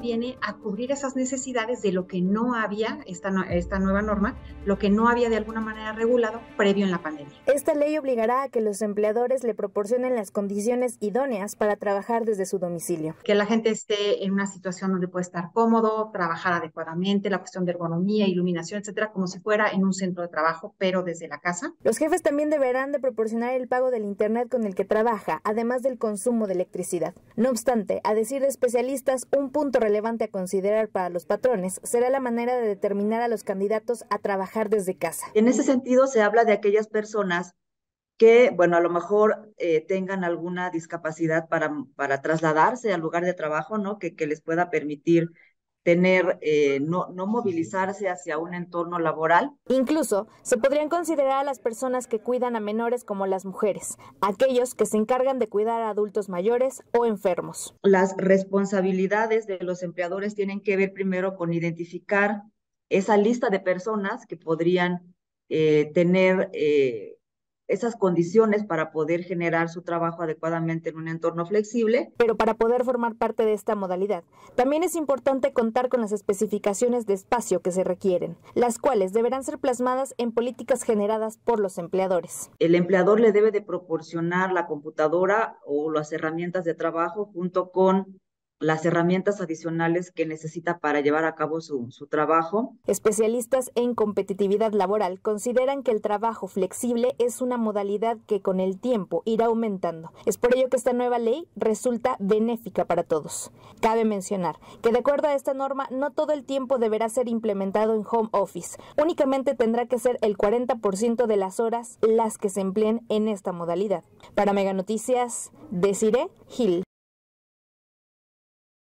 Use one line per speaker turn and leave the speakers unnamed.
viene a cubrir esas necesidades de lo que no había, esta nueva norma, lo que no había de alguna manera regulado previo en la pandemia.
Esta ley obligará a que los empleadores le proporcionen las condiciones idóneas para trabajar desde su domicilio.
Que la gente esté en una situación donde puede estar cómodo, trabajar adecuadamente, la cuestión de ergonomía, iluminación, etcétera, como si fuera en un centro de trabajo, pero desde la casa.
Los jefes también deberán de proporcionar el pago del internet con el que trabaja, además del consumo de electricidad. No obstante, a decir de especialistas, un punto relevante a considerar para los patrones será la manera de determinar a los candidatos a trabajar desde casa.
En ese sentido, se habla de aquellas personas que, bueno, a lo mejor tengan alguna discapacidad para trasladarse al lugar de trabajo, ¿no? Que les pueda permitir tener, no movilizarse hacia un entorno laboral.
Incluso se podrían considerar a las personas que cuidan a menores como las mujeres, aquellos que se encargan de cuidar a adultos mayores o enfermos.
Las responsabilidades de los empleadores tienen que ver primero con identificar esa lista de personas que podrían tener esas condiciones para poder generar su trabajo adecuadamente en un entorno flexible.
Pero para poder formar parte de esta modalidad, también es importante contar con las especificaciones de espacio que se requieren, las cuales deberán ser plasmadas en políticas generadas por los empleadores.
El empleador le debe de proporcionar la computadora o las herramientas de trabajo junto con las herramientas adicionales que necesita para llevar a cabo su trabajo.
Especialistas en competitividad laboral consideran que el trabajo flexible es una modalidad que con el tiempo irá aumentando. Es por ello que esta nueva ley resulta benéfica para todos. Cabe mencionar que de acuerdo a esta norma, no todo el tiempo deberá ser implementado en home office. Únicamente tendrá que ser el 40% de las horas las que se empleen en esta modalidad. Para Mega Noticias, Desiree Gil.